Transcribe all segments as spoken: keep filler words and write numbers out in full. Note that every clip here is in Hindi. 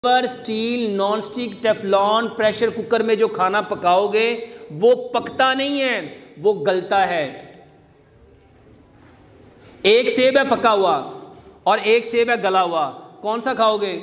पर steel, non stick, Teflon, pressure cooker में जो खाना पकाओगे वो पकता नहीं है, वो गलता है। एक सेब है पका हुआ और एक सेब है गला हुआ, कौन सा खाओगे?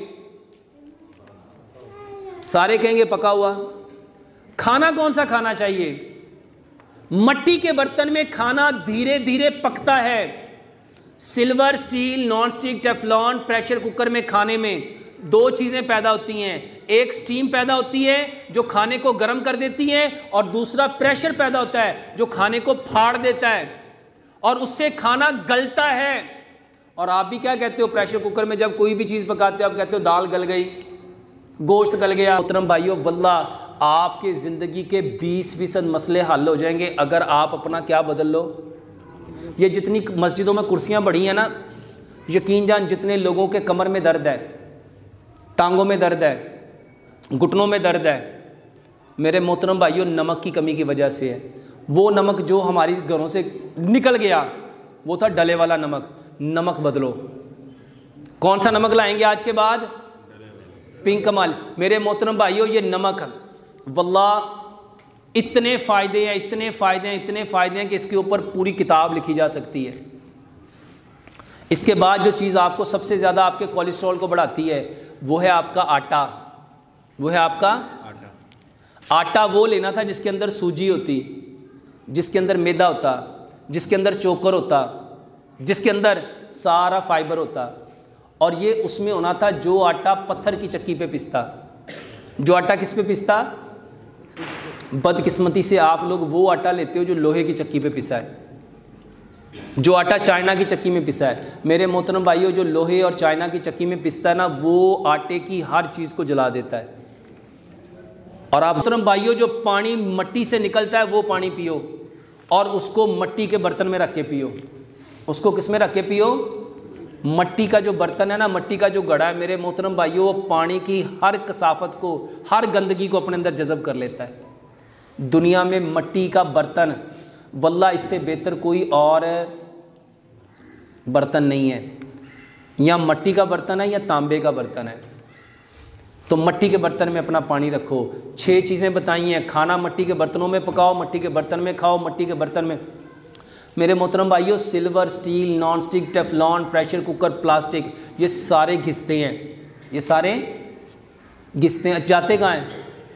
सारे कहेंगे पका हुआ। खाना कौन सा खाना चाहिए? मट्टी के बर्तन में खाना धीरे धीरे पकता है। Silver, steel, non stick, Teflon, pressure cooker में खाने में दो चीज़ें पैदा होती हैं। एक स्टीम पैदा होती है जो खाने को गर्म कर देती है, और दूसरा प्रेशर पैदा होता है जो खाने को फाड़ देता है और उससे खाना गलता है। और आप भी क्या कहते हो, प्रेशर कुकर में जब कोई भी चीज़ पकाते हो आप कहते हो दाल गल गई, गोश्त गल गया। मोहतरम भाइयों, वल्लाह आपके ज़िंदगी के बीस फीसद मसले हल हो जाएंगे अगर आप अपना क्या बदल लो। ये जितनी मस्जिदों में कुर्सियाँ बढ़ी हैं ना, यकीन जान जितने लोगों के कमर में दर्द है, टांगों में दर्द है, घुटनों में दर्द है, मेरे मोहतरम भाइयों नमक की कमी की वजह से है। वो नमक जो हमारी घरों से निकल गया वो था डले वाला नमक। नमक बदलो। कौन सा नमक लाएंगे आज के बाद? पिंक कमाल। मेरे मोहतरम भाइयों, ये नमक वल्लाह इतने फ़ायदे हैं, इतने फ़ायदे हैं, इतने फ़ायदे हैं कि इसके ऊपर पूरी किताब लिखी जा सकती है। इसके बाद जो चीज़ आपको सबसे ज़्यादा आपके कोलेस्ट्रॉल को बढ़ाती है वो है आपका आटा। वो है आपका आटा। आटा वो लेना था जिसके अंदर सूजी होती, जिसके अंदर मैदा होता, जिसके अंदर चोकर होता, जिसके अंदर सारा फाइबर होता, और ये उसमें होना था जो आटा पत्थर की चक्की पे पिसता। जो आटा किस पे पिसता? बदकिस्मती से आप लोग वो आटा लेते हो जो लोहे की चक्की पे पिसा है, जो आटा चाइना की चक्की में पिसा है। मेरे मोहतरम भाइयों, जो लोहे और चाइना की चक्की में पिसता है ना, वो आटे की हर चीज़ को जला देता है। और आप मोहतरम भाइयों, जो पानी मट्टी से निकलता है वो पानी पियो, और उसको मट्टी के बर्तन में रख के पियो। उसको किस में रख के पियो? मट्टी का जो बर्तन है ना, मट्टी का जो घड़ा है, मेरे मोहतरम भाइयों, वो पानी की हर कसाफत को, हर गंदगी को अपने अंदर जज़ब कर लेता है। दुनिया में मट्टी का बर्तन वल्लाह इससे बेहतर कोई और बर्तन नहीं है। या मट्टी का बर्तन है या तांबे का बर्तन है। तो मट्टी के बर्तन में अपना पानी रखो। छह चीज़ें बताई हैं। खाना मट्टी के बर्तनों में पकाओ, मट्टी के बर्तन में खाओ, मट्टी के बर्तन में। मेरे मोहतरम भाइयों, silver, steel, non stick, Teflon, pressure cooker, plastic, ये सारे घिसते हैं। ये सारे घिसते हैं। जाते कहाँ हैं?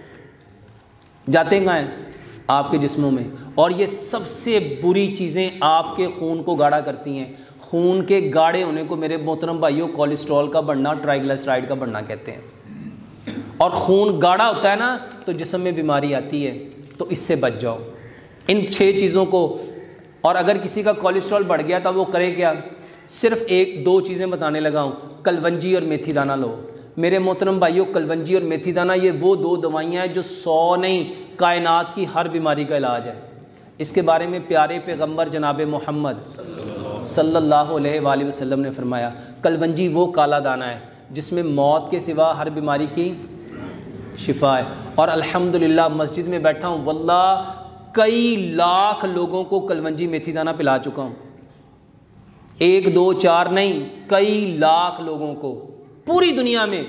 जाते कहाँ हैं? आपके जिस्मों में। और ये सबसे बुरी चीज़ें आपके खून को गाढ़ा करती हैं। खून के गाढ़े होने को मेरे मोहतरम भाइयों कोलेस्ट्रॉल का बढ़ना, ट्राइग्लिसराइड का बढ़ना कहते हैं। और खून गाढ़ा होता है ना तो जिस्म में बीमारी आती है। तो इससे बच जाओ इन छह चीज़ों को। और अगर किसी का कोलेस्ट्रॉल बढ़ गया तो वो करे क्या? सिर्फ एक दो चीज़ें बताने लगा हूँ। कलवंजी और मेथी दाना लो। मेरे मोहतरम भाइयों, कलवंजी और मेथी दाना ये वो दो दवाइयाँ हैं जो सौ नहीं, कायनात की हर बीमारी का इलाज है। इसके बारे में प्यारे पैगंबर जनाब मोहम्मद सल्लल्लाहु अलैहि वसल्लम ने फरमाया, कलवंजी वो काला दाना है जिसमें मौत के सिवा हर बीमारी की शिफा है। और अल्हम्दुलिल्लाह मस्जिद में बैठा हूँ, वल्लाह कई लाख लोगों को कलवंजी मेथी दाना पिला चुका हूँ। एक दो चार नहीं, कई लाख लोगों को पूरी दुनिया में।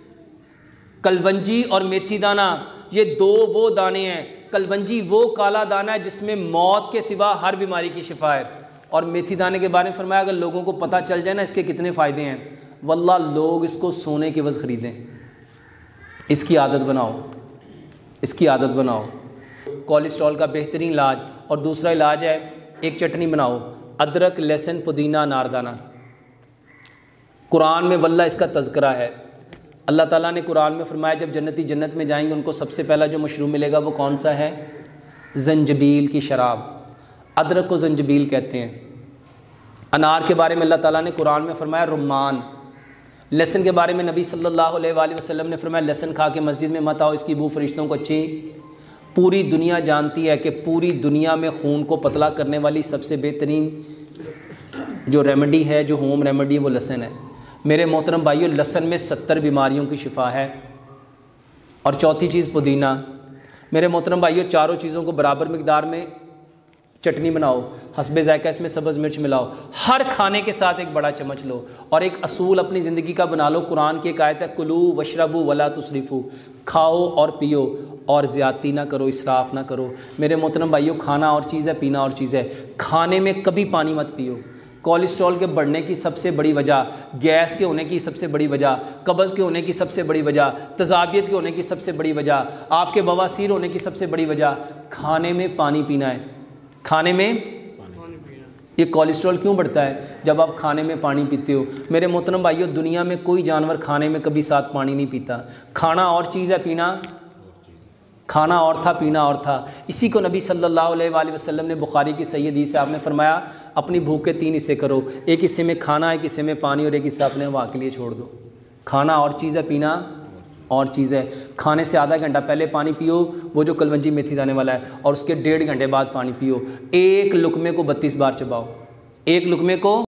कलवंजी और मेथी दाना ये दो वो दाने हैं। कलवंजी वो काला दाना है जिसमें मौत के सिवा हर बीमारी की शिफा है। और मेथी दाने के बारे में फरमाया, अगर लोगों को पता चल जाए ना इसके कितने फ़ायदे हैं, वल्लाह लोग इसको सोने के वज़ ख़रीदें। इसकी आदत बनाओ, इसकी आदत बनाओ। कोलेस्ट्रॉल का बेहतरीन इलाज। और दूसरा इलाज है, एक चटनी बनाओ, अदरक, लहसुन, पुदीना, अनारदाना। कुरान में वल्लाह इसका तज़किरा है। अल्लाह ताला ने कुरान में फरमाया, जब जन्नती जन्नत में जाएंगे उनको सबसे पहला जो मशरूब मिलेगा वो कौन सा है? जंजबील की शराब। अदरक को जंजबील कहते हैं। अनार के बारे में अल्लाह ताला ने कुरान में फरमाया रुम्मान। लहसुन के बारे में नबी सल्लल्लाहु अलैहि वसल्लम ने फरमाया, लहसुन खा के मस्जिद में मत आओ, इसकी बू फरिश्तों को अच्छी। पूरी दुनिया जानती है कि पूरी दुनिया में खून को पतला करने वाली सबसे बेहतरीन जो रेमेडी है, जो होम रेमेडी, वो लहसुन है। मेरे मोहतरम भाइयों, लहसुन में सत्तर बीमारियों की शिफा है। और चौथी चीज़ पुदीना। मेरे मोहतरम भाइयों, चारों चीज़ों को बराबर मिकदार में चटनी बनाओ, हस्बे ज़ायका इसमें सब्ज़ मिर्च मिलाओ, हर खाने के साथ एक बड़ा चम्मच लो। और एक असूल अपनी ज़िंदगी का बना लो, कुरान की एक आयत है, कुलू वशरबू वला तुसरिफू, खाओ और पियो और ज़्यादती ना करो, इसराफ़ ना करो। मेरे मोहतरम भाइयों, खाना और चीज़ है, पीना और चीज़ है। खाने में कभी पानी मत पियो। कोलेस्ट्रॉल के बढ़ने की सबसे बड़ी वजह, गैस के होने की सबसे बड़ी वजह, कब्ज़ के होने की सबसे बड़ी वजह, तज़ाबियत के होने की सबसे बड़ी वजह, आपके बवासीर होने की सबसे बड़ी वजह खाने में पानी पीना है। खाने में पानी पीना। ये कोलेस्ट्रॉल क्यों बढ़ता है? जब आप खाने में पानी पीते हो। मेरे मोहतरम भाइयों, दुनिया में कोई जानवर खाने में कभी साथ पानी नहीं पीता। खाना और चीज़ है, पीना खाना और था, पीना और था। इसी को नबी सल्लल्लाहु अलैहि वसल्लम ने बुखारी की सही हदीस से आपने फरमाया, अपनी भूख के तीन हिस्से करो, एक हिस्से में खाना, एक हिस्से में पानी और एक हिस्सा अपने हवा के लिए छोड़ दो। खाना और चीज़ है, पीना और चीज़ है। खाने से आधा घंटा पहले पानी पियो, वो जो कलवंजी मेथी दाने वाला है, और उसके डेढ़ घंटे बाद पानी पियो। एक लुकमे को बत्तीस बार चबाओ, एक लुकमे को